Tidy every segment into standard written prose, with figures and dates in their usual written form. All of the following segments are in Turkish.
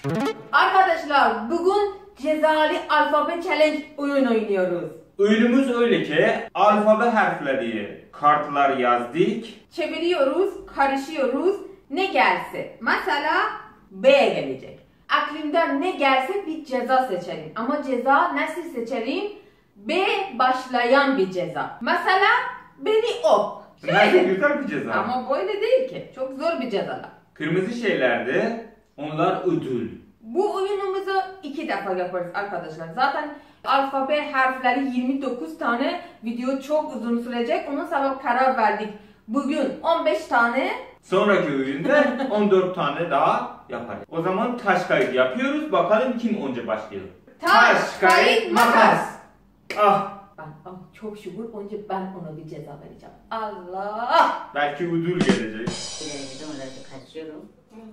Arkadaşlar bugün cezalı alfabe challenge oyun oynuyoruz. Oyunumuz öyle ki alfabe harfleri kartlar yazdık. Çeviriyoruz, karışıyoruz. Ne gelse. Mesela B gelecek. Aklımdan ne gelse bir ceza seçerim. Ama ceza nasıl seçerim? B başlayan bir ceza. Mesela beni op. Nasıl güzel bir ceza. Ama böyle değil ki. Çok zor bir cezalar. Kırmızı şeylerde onlar ödül. Bu oyunumuzu 2 defa yaparız arkadaşlar. Zaten alfabe harfleri 29 tane, video çok uzun sürecek. Onun sebep karar verdik. Bugün 15 tane. Sonraki oyunda 14 tane daha yaparız. O zaman taş kayıt yapıyoruz. Bakalım kim önce başlıyor. Taş, kayıt, makas. Ah. Çok şükür önce ben ona bir ceza vereceğim. Allah! Belki ödül gelecek. İleride onları kaçıyorum.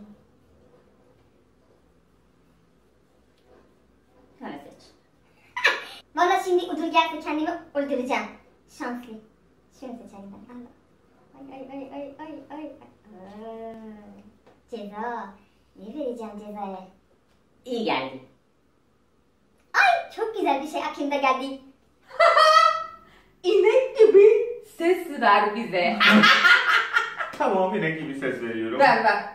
Sonra seç. Valla şimdi ödül gelse kendimi öldüreceğim. Şanslı. Şunu seçelim ben. Allah. Ay. Ceza. Ne vereceğim cezaya? İyi geldi. Ay çok güzel bir şey aklımda geldi. İnek gibi ses ver bize. Tamam, yine gibi ses veriyorum. Ver.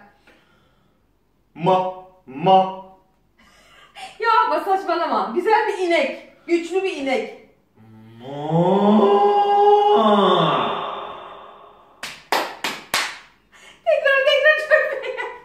Ma. Ya ama saçmalama. Güzel bir inek. Güçlü bir inek. Tekrar çok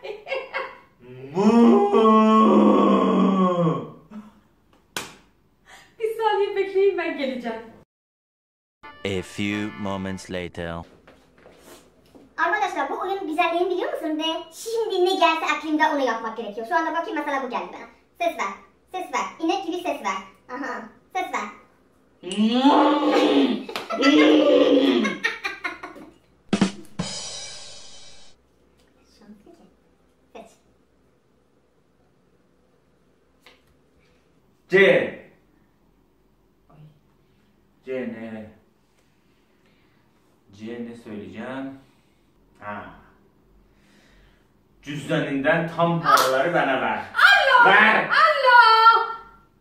Bir saniye bekleyin, ben geleceğim. A few moments later. Arkadaşlar bu oyun güzelliğini biliyor musun? Ve şimdi ne gelse aklımda onu yapmak gerekiyor. Şu anda bakayım mesela bu geldi bana. Ses ver. Ses ver. İnek gibi ses ver. Aha. Ses ver. Şanslı ki. Seç. C ne? C ne söyleyeceğim? Cüzdanından tam paraları bana ver. Allah! Ver! Allah!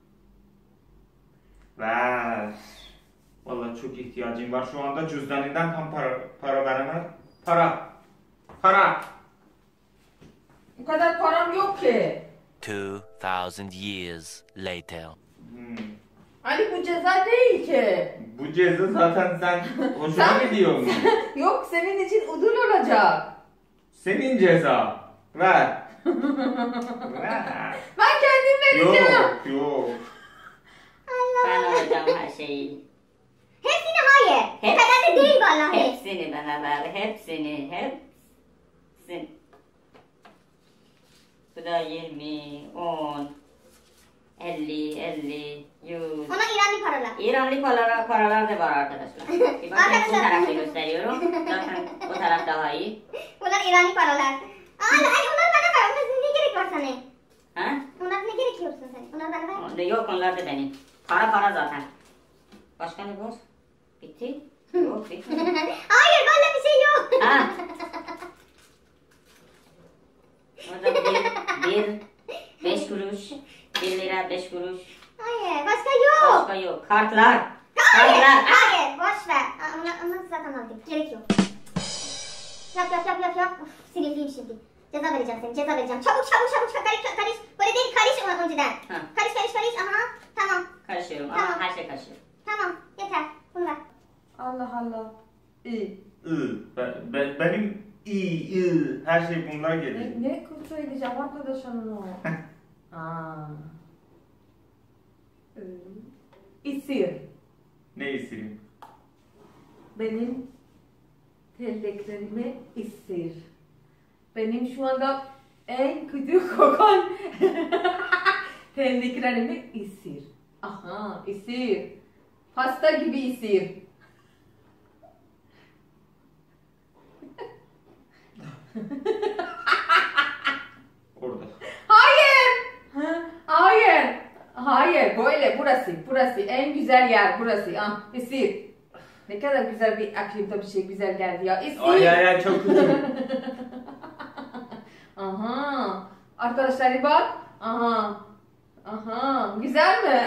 Ver. Vallahi çok ihtiyacım var şu anda, cüzdanından tam para bana ver. Para. Bu kadar param yok ki. 2000 years later. Ali bu ceza değil ki. Bu ceza zaten sen hoşuna gidiyor mu? Yok, senin için ödül olacak. Senin ceza. Ver. Ver. Ben kendim vereceğim. Yok. Ben alacağım her şeyi. Hepsini hayır. O kadar da değil vallahi. Hepsini bana ver. Hepsini. Bu da 20, 10, 50, 100. Ona İranlı paralar. İranlı paralar da var arkadaşlar. Bir bakın bu tarafta gösteriyorum. Zaten o taraf daha iyi. Bunlar İranlı paralar. Ay onlar bana ver. Onlar ne gerek var sana? Ha? Onlar ne gerekiyorsun sen? Onlar bana ver. Yok, onlar da benim. Para zaten. Başka ne var? Bitti? Yok, bitti. Hayır valla bir şey yok. Ha? Orada bir 5 kuruş. 1 lira 5 kuruş. Hayır başka yok. Başka yok. Kartlar. Hayır boş ver. Onlar zaten aldık. Gerek yok. Yap. Uf, sinirliyim şimdi. Ceza vereceğim seni. Çabuk. Karış. Böyle değil, karış önceden. Ha. Karış. Aha. Tamam. Karışıyorum Tamam. ama her şey karışıyor. Tamam. Yeter. Bunu ver. Allah. İyi. Benim iyi. Her şey bunlar geliyor. Ne kötü söyleyeceğim arkadaşım o. İsir. Ne istedim? Benim terliklerimi isir. Benim şu anda en kötü kokan terliklerimi isir. Aha, isir. Pasta gibi isir. Orada. Hayır, böyle burası en güzel yer burası. İsir. Ne kadar güzel bir aklımda bir şey güzel geldi ya. İsir. Ay çok kötü. Aha. Arkadaşlar bak. Aha. Aha. Güzel mi?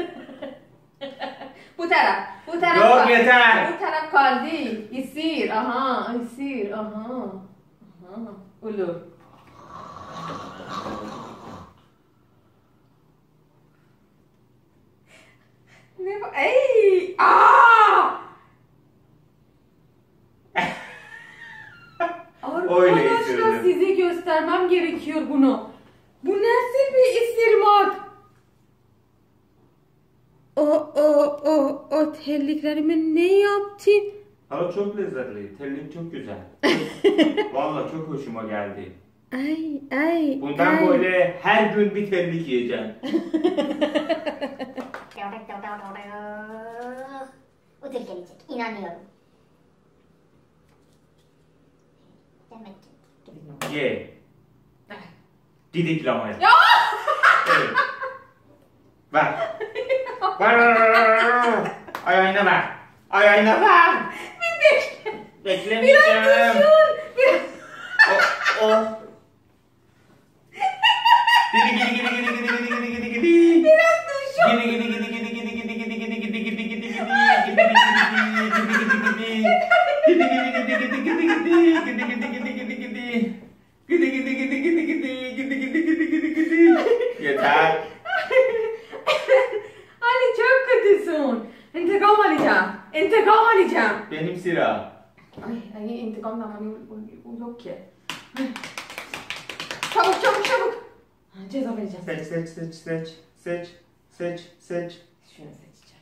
Bu taraf. Bu taraf. Yok, yeter. Bu taraf kaldı. İsir. Aha. İsir. Aha. Aha. Olur. Ne bu? Ey! Aa! Öyle Arkadaşlar istiyorum. size göstermem gerekiyor bunu. Bu nasıl bir ısırmak? O terliklerime ne yaptın? Ama çok lezzetli. Tellik çok güzel. Vallahi çok hoşuma geldi. Ay. Bundan böyle her gün bir tellik yiyeceğim. Ödül gelecek. İnanıyorum. Demek ki. Ye. Didiklamaya. Ya! Evet. Ver. Ver. Ayağına ver. Ayağına ver. Beklemeyeceğim. Biraz düşün. O. Gidi. Biraz düşün. Yeter. Ali çok kötüsün. İntikam alacağım. İntikam alacağım. Benim sıra. Ay intikam zamanı yok ki. Çabuk. Ceza vereceğim. Seç. Şunu seçeceğim.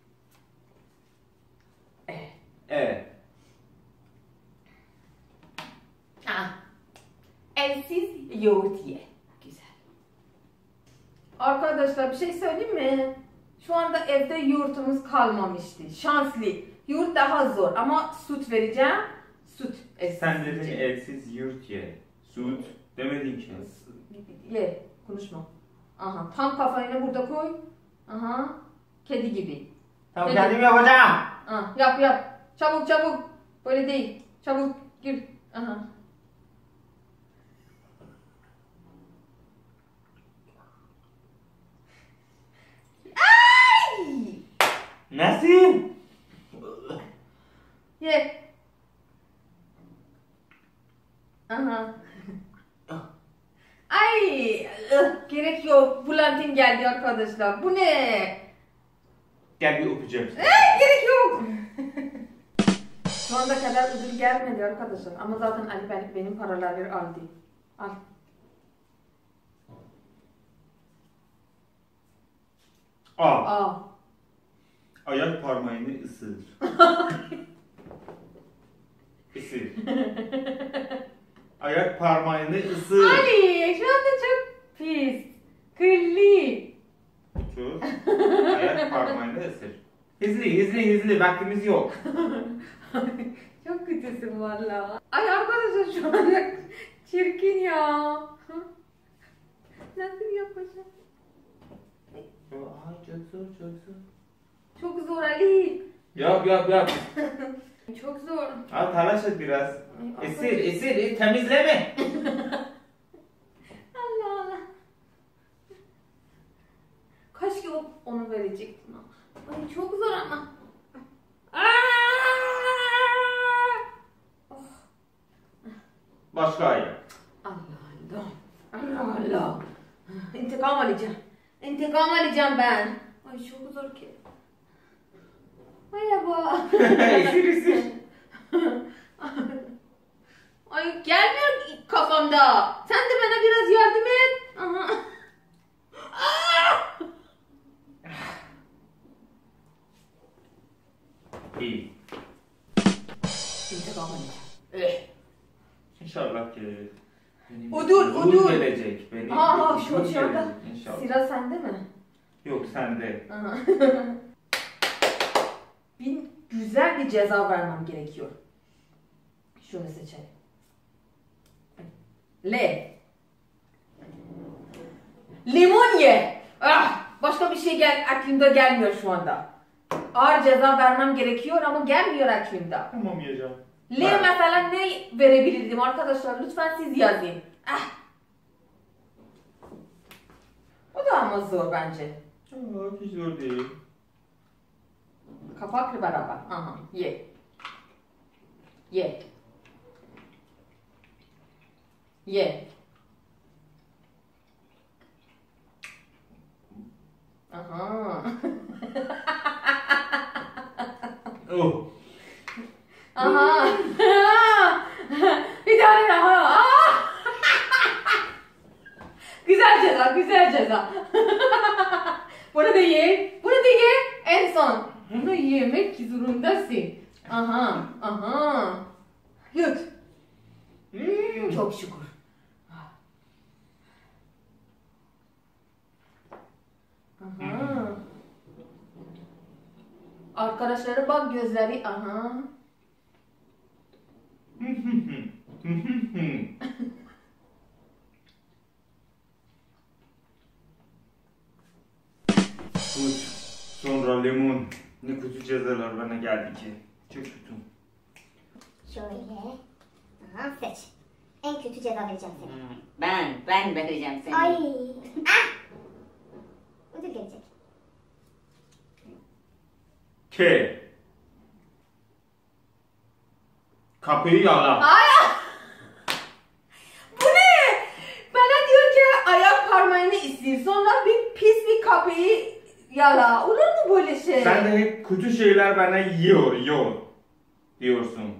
Evet. Elsiz yoğurt ye. Güzel. Arkadaşlar bir şey söyleyeyim mi? Şu anda evde yoğurtumuz kalmamıştı. Şanslı. Yoğurt daha zor ama süt vereceğim. Süt. Sen dedin elsiz yurt ye. Süt demedin ki. Ye. Konuşma. Aha. Tam kafayı burada koy. Aha. Kedi gibi. Tamam kendim yapacağım. Yap. Çabuk. Böyle değil. Çabuk gir. Aha. Ay! Nasıl? Ye. Aha. Ay! Gerek yok. Bulantin geldi arkadaşlar. Bu ne? Gel bir öpeceğim. Gerek yok. Şu anda kadar ödül gelmedi arkadaşlar. Ama zaten Ali benim paraları aldı. Al. Al. Ayak parmağını ısır. Isır. Ayak parmağını ısır. Ali şu anda çok pis. Kirli. Otur. Ayak parmağını ısır. Hızlı. Vaktimiz yok. Çok kötüsün valla. Ay arkadaşlar şu anda çirkin ya. Nasıl yapacağım? Ay çok zor. Çok zor Ali. Yap. Çok zor. Al talaş et biraz. Ay, Esir. Temizleme. Allah. Keşke onu verecektim. Ay çok zor ama. Başka ayak. Allah. İntikam alacağım ben. Ay çok zor ki. Merhaba. Esir. Ay gelmiyor kafamda. Sen de bana biraz yardım et. Aha. İyi. İntikam alacağım. İnşallah ki. Udur. gelecek. Benim Aha udur şu anda gelecek inşallah. sıra sende mi? Yok sende. Aha. Güzel bir ceza vermem gerekiyor. Şunu seçelim. Limon ye. Başka bir şey aklımda gelmiyor şu anda. Ağır ceza vermem gerekiyor ama gelmiyor aklımda. Tamam yiyeceğim. Mesela ne verebilirdim arkadaşlar? Lütfen siz yazın. da ama zor bence. Aa, hiç zor değil. Kapakla beraber. Aha, ye. Ye. Ye. Aha. Oh. Aha. Bir tane daha. Aa! Güzel ceza, güzel ceza. Bunu da ye, bunu da ye. En son. Bunu yemek zorundasın. Aha, aha. Yut. Çok şükür. Aha. Arkadaşlara bak gözleri. Aha. Tut. Sonra limon. Ne kötü cezalar bana geldi ki. Çok kötü. Şöyle. Aha seç. En kötü ceza vereceğim sana. Ben vereceğim seni. Ay. Ah! Ödül gelecek. K. Kapıyı yala. Ay! Bu ne? Bana diyor ki ayak parmağını istiyor. Sonra bir pis bir kapıyı yala. Olur mu böyle şey? Sen de hep kötü şeyler bana yiyor diyorsun.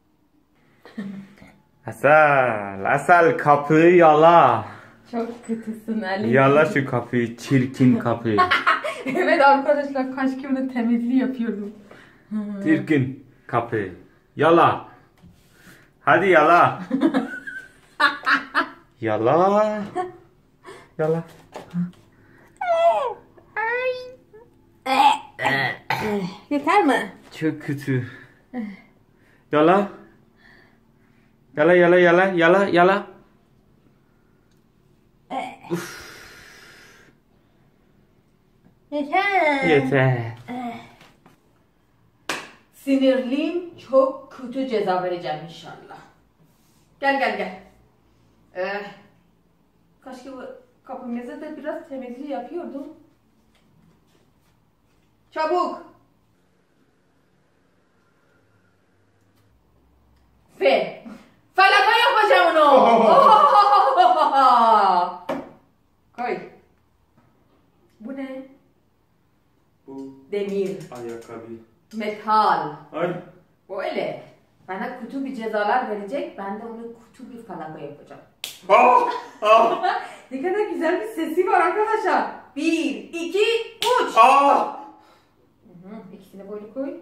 Asal kapıyı yala. Çok kötüsün Ali. Yala şu kapıyı, çirkin kapıyı. Evet arkadaşlar kaç kere temizliği yapıyordum. Çirkin kapıyı. Yala. Hadi yala. Yala. Yala. Yeter mi? Çok kötü. Yala. Yala. Yeter. Yeter. Sinirliyim, çok kötü ceza vereceğim inşallah. Gel. Keşke bu kapımızda da biraz temizliği yapıyordum. Çabuk. Falaka yapacağım onu. Koy. Bu ne? Bu Demir. ayakkabı. Metal. Ay. Böyle. Bana kötü bir cezalar verecek. Ben de onu kötü bir falaka yapacağım. Ne kadar güzel bir sesi var arkadaşlar. 1, 2, 3. İkisini böyle koy.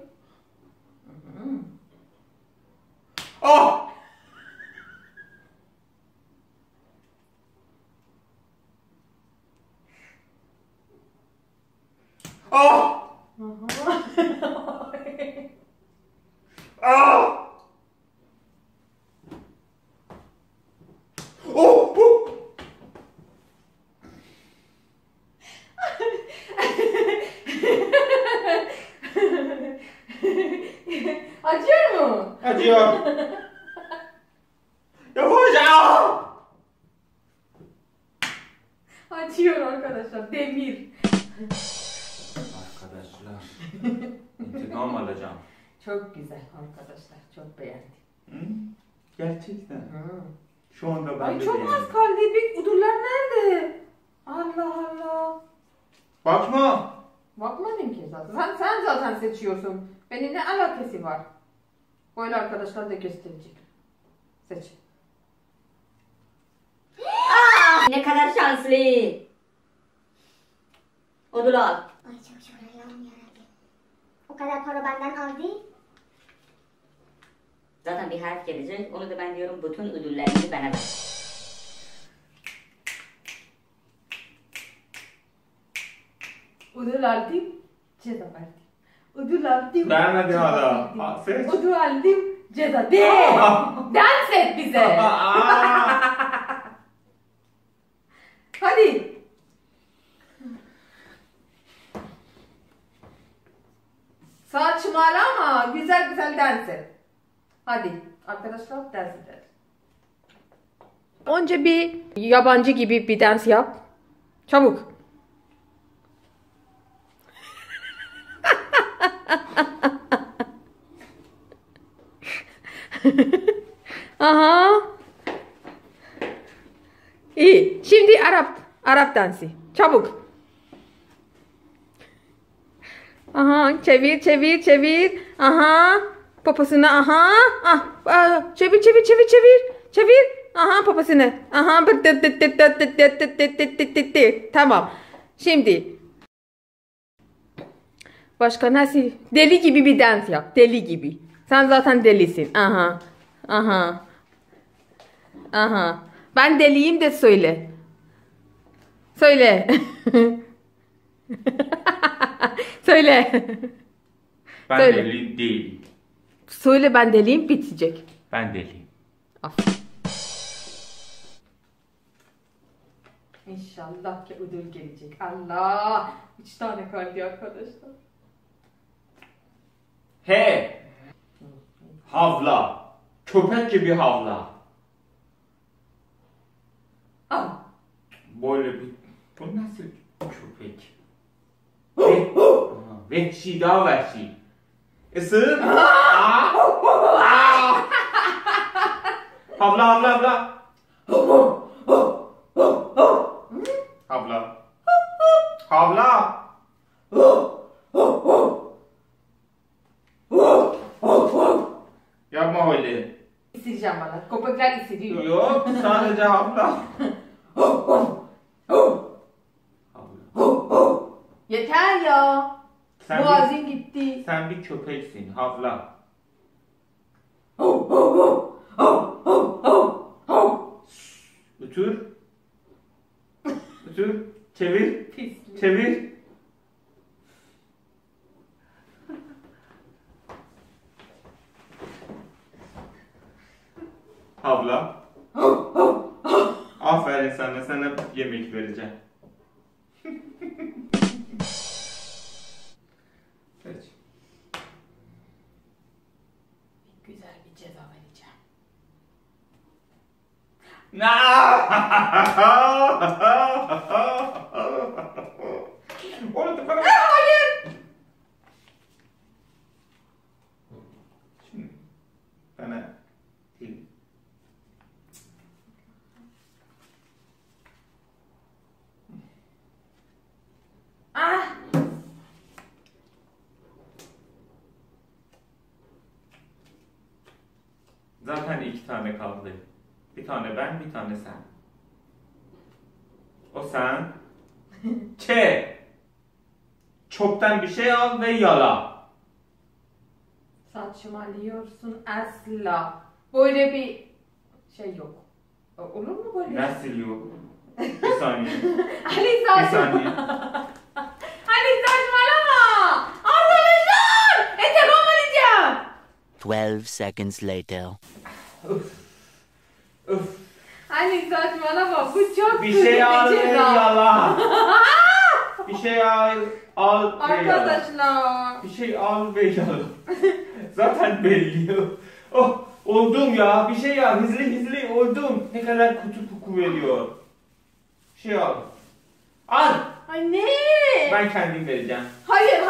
Acıyor mu? Acıyor. Yapacağım. Acıyor arkadaşlar. Demir. Arkadaşlar. İntikam alacağım. Çok güzel arkadaşlar. Çok beğendim. Gerçekten. Şu anda ben Ay de çok beğendim. az kaldı. Bir udurlar nerede? Allah Allah. Bakma. Bakmadım ki zaten. Sen zaten seçiyorsun. Benim ne alakası var? Böyle arkadaşlar da gösterecek. Seç. Ne kadar şanslı. Ödül al. Ay çok şükür Allah'ım yarabbim. O kadar para benden aldı. Zaten bir harf gelecek. Onu da ben diyorum bütün ödüllerini bana ver. Ödül aldım. Ceza verdim. Ödül aldım. Vermedi ceza hala. verdim. Seç. Ödül aldım. Ceza. De. Dans et bize. Hadi. Saçmalama. Güzel güzel dans et. Hadi. Arkadaşlar dans edelim. Önce bir yabancı gibi bir dans yap. Çabuk. Aha. İyi. Şimdi Arap dansı. Çabuk. Aha, çevir. Aha. Poposunu aha. Çevir. Aha poposunu. Aha. Tamam. Şimdi başka nasıl? Deli gibi bir dans yap. Deli gibi. Sen zaten delisin. Aha. Ben deliyim de söyle. Söyle. Söyle. Ben Söyle. deli değilim. Söyle ben deliyim bitecek. Ben deliyim. Aferin. İnşallah ki ödül gelecek. Allah. 3 tane kaldı arkadaşlar. He. Havla. Köpek gibi havla. Al. Böyle bir... Bu nasıl köpek? Vehşi, daha vehşi. Isır. Havla. Yapma öyle. İsireceğim bana. Köpekler isiriyor. Yok, sadece havla. Yeter ya. Sen Boğazın gitti. Sen bir köpeksin, havla. Ötür. Çevir. Pislik. Çevir. Havla. Aferin sana yemek vereceğim. Evet. Güzel bir ceza vereceğim. Orada bana... Hayır. Şimdi bana değil. Zaten 2 tane kaldı. Bir tane ben, bir tane sen. O sen. Çöpten bir şey al ve yala. Saçmalıyorsun asla. Böyle bir şey yok. Olur mu böyle? Nasıl yok? Bir saniye. Ali Bir saniye. Ali saçmalama. Arkadaşlar. İntikam alacağım. 12 seconds later. Öf. Ali saçmalama. Bu çok Bir şey al ve ceza. yala. Bir şey al ve yala. Arkadaşlar. Bir şey al ve yala. Zaten belli. Oh, oldum ya. Bir şey al. Hızlı oldum. Ne kadar kötü koku veriyor. Bir şey al. Al. Ay ne? Ben kendim vereceğim. Hayır.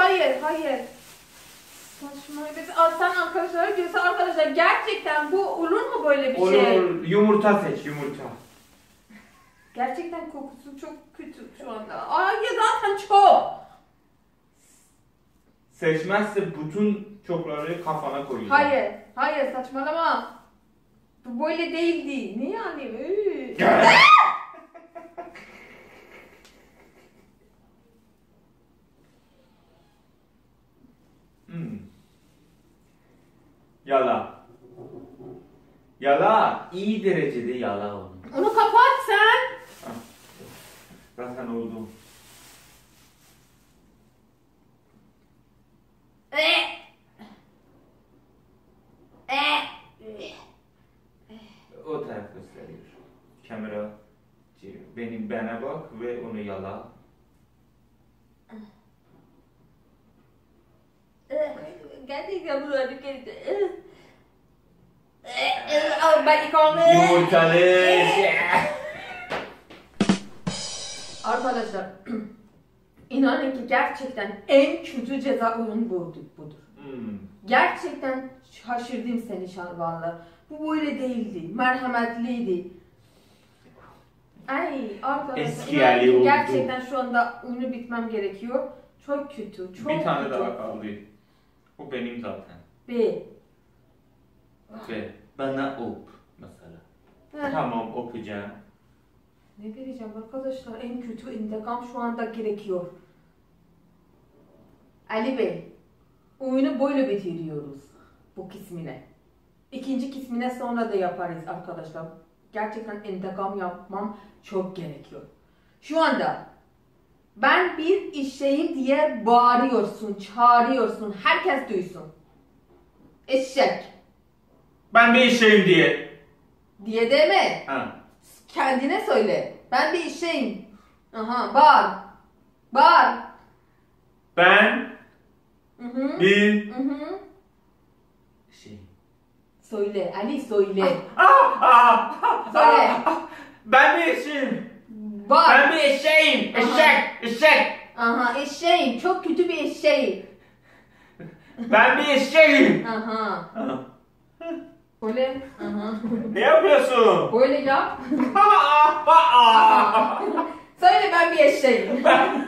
Saçma. Sen arkadaşlara göster arkadaşlar. Gerçekten bu olur mu böyle bir şey? Olur. Yumurta seç, yumurta. Gerçekten kokusu çok kötü şu anda. Ay ya zaten çok. Seçmezse bütün çöpleri kafana koyacağım. Hayır saçmalama. Bu böyle değildi. Ne yani? Yala. Yala. İyi derecede yala onu. Onu kapat sen. Zaten oldu. O taraf gösteriyor. Kamera bana bak ve onu yala. Gerçekten bu hareket. Ben yıkamam. Yumurtalı. Arkadaşlar inanın ki gerçekten en kötü ceza oyun budur. Hmm. Gerçekten şaşırdım seni Şarvanlı. Bu böyle değildi. Merhametliydi. Ay arkadaşlar. Eski Ali oldu. Gerçekten şu anda oyunu bitmem gerekiyor. Çok kötü. Çok Bir tane kötü. daha kaldı. O benim zaten. B. Ve bana op mesela. Heh. Tamam okuyacağım. Ne vereceğim arkadaşlar? En kötü intikam şu anda gerekiyor. Ali Bey, oyunu böyle bitiriyoruz bu kısmine. İkinci kısmine sonra da yaparız arkadaşlar. Gerçekten intikam yapmam çok gerekiyor. Şu anda ben bir işeyim diye bağırıyorsun, çağırıyorsun. Herkes duysun. Eşek Ben bir işeyim diye. diye deme. Ha. Kendine söyle. Ben bir işeyim. Aha, bağır. Bağır. Ben Hı hı. bir Hı hı. şey. Söyle. Ali söyle. Söyle. Söyle. Ben bir eşeğim. Bağır. Ben bir eşeğim. Eşek. Eşek. Aha, eşeğim. Çok kötü bir eşeğim. Ben bir eşeğim. Aha. Böyle. Aha. Ne yapıyorsun? Böyle yap. Söyle ben bir eşeğim.